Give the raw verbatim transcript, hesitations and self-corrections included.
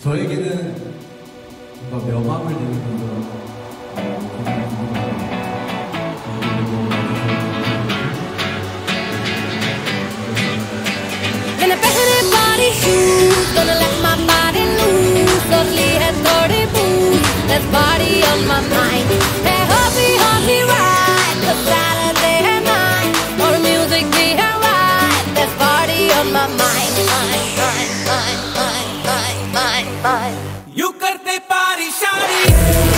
저에게는 뭔가 명함을 드리는 거 In a passionate body shoes, gonna let my body loose. Softly and thirty moves, there's body on my mind. Hey, hubby, hubby, right, the Saturday night. Or music be alright, there's body on my mind. Mind, mind, mind, mind, mind, mind, mind. You करते पारी शारी